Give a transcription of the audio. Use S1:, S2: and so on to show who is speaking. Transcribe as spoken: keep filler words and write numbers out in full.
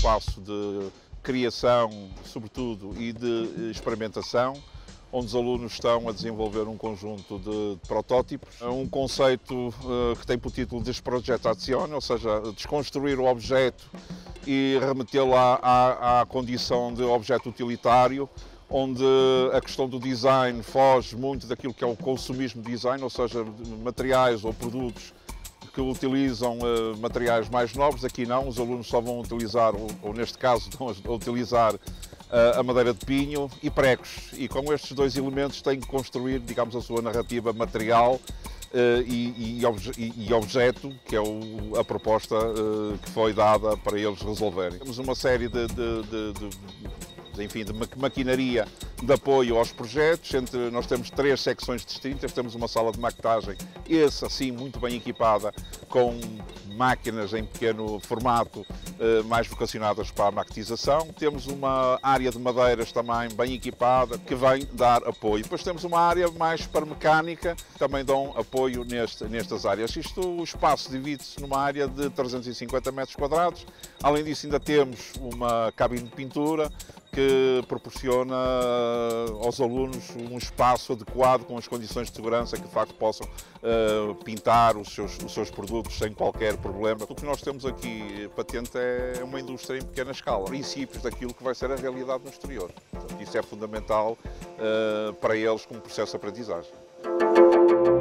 S1: espaço de criação, sobretudo, e de experimentação, onde os alunos estão a desenvolver um conjunto de protótipos. Um conceito uh, que tem por título Desprojettazione, ou seja, desconstruir o objeto e remetê-lo à, à, à condição de objeto utilitário, onde a questão do design foge muito daquilo que é o consumismo design, ou seja, materiais ou produtos que utilizam uh, materiais mais nobres. Aqui não, os alunos só vão utilizar, ou, ou neste caso, estão a utilizar uh, a madeira de pinho e pregos. E com estes dois elementos têm que construir, digamos, a sua narrativa material uh, e, e, obje e, e objeto, que é o, a proposta uh, que foi dada para eles resolverem. Temos uma série de, de, de, de enfim, de maquinaria de apoio aos projetos. Entre, nós temos três secções distintas, temos uma sala de maquetagem, esse assim muito bem equipada, com máquinas em pequeno formato, eh, mais vocacionadas para a maquetização. Temos uma área de madeiras também bem equipada, que vem dar apoio. Depois temos uma área mais para mecânica, que também dão apoio neste, nestas áreas. Isto, o espaço divide-se numa área de trezentos e cinquenta metros quadrados. Além disso, ainda temos uma cabine de pintura, que proporciona aos alunos um espaço adequado, com as condições de segurança, que de facto possam uh, pintar os seus, os seus produtos sem qualquer problema. O que nós temos aqui patente é uma indústria em pequena escala, princípios daquilo que vai ser a realidade no exterior. Portanto, isso é fundamental uh, para eles como processo de aprendizagem.